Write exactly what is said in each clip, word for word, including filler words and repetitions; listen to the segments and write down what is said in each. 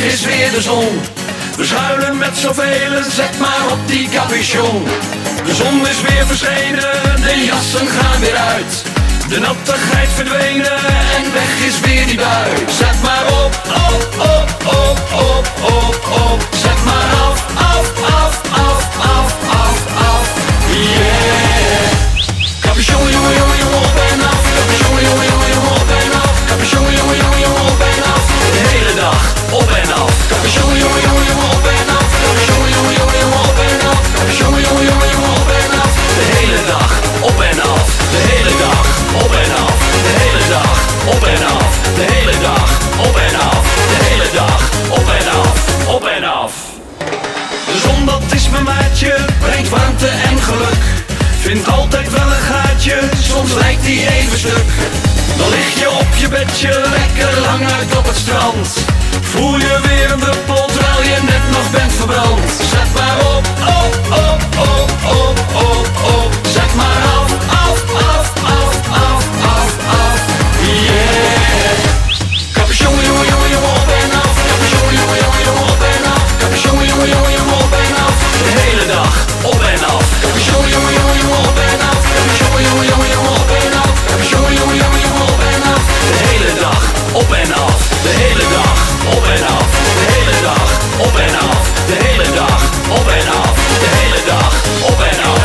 is weer de zon. We schuilen met zoveel, zet maar op die capuchon. De zon is weer verschenen, de jassen gaan weer uit. De nattigheid verdwenen en weg is weer die bui. Zet maar op, op, op, op, op, op, op. Zet maar af, af, af, af, af, af, af. Yeah! Capuchon, jongen, jongen, jongen, op en af. Capuchon, jongen, jongen, jongen, op en af. Capuchon, jongen, jongen, jongen, op en af. De hele dag, op en af. Capuchon, jongen, jongen, jongen, op en af. Capuchon, jongen, jongen, jongen, op en af. Capuchon, jongen, jongen, jongen, op en af. De hele dag, op en af. De hele dag, op en af. De hele dag, op en af. De hele dag, op en af. De hele dag, op en af. Op en af. De zon, dat is mijn maatje, brengt warmte en geluk. Vindt altijd wel een gaatje, soms lijkt die even stuk. Dan lig je op je bedje, lekker lang uit op het strand. Voel je weer een druppel, terwijl je net nog bent verbrand. Zet maar op, op, op, op, op, op, op. Zet maar af, af, af, af, af, af, af. Yeah! Capuchon, jongen, jongen, jongen, op en af. Capuchon, jongen, jongen, jongen, op en af. Capuchon, jongen, jongen, jongen, op en af. De hele dag, op en af. Capuchon, jongen, jongen, jongen, op en af. Capuchon, jongen, jongen, jongen, op en af. Capuchon, jongen, jongen, jongen, op en af. De hele dag, op en af. De hele dag, op en af. De hele dag, op en af. De hele dag, op en af. De hele dag, op en af.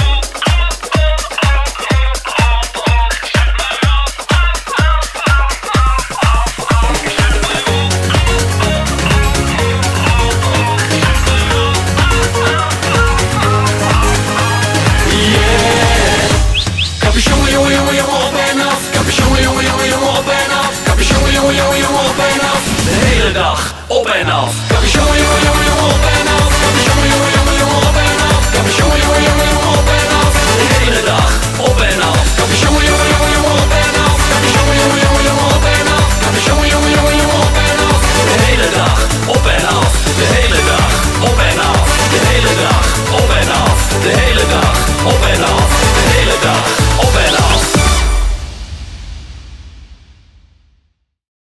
Capuchon, jongen, jongen, jongen, op en af. Capuchon, jongen, jongen, jongen, op en af. Capuchon, jongen, jongen, jongen, op en af. De hele dag, op en af. Capuchon, jongen, jongen.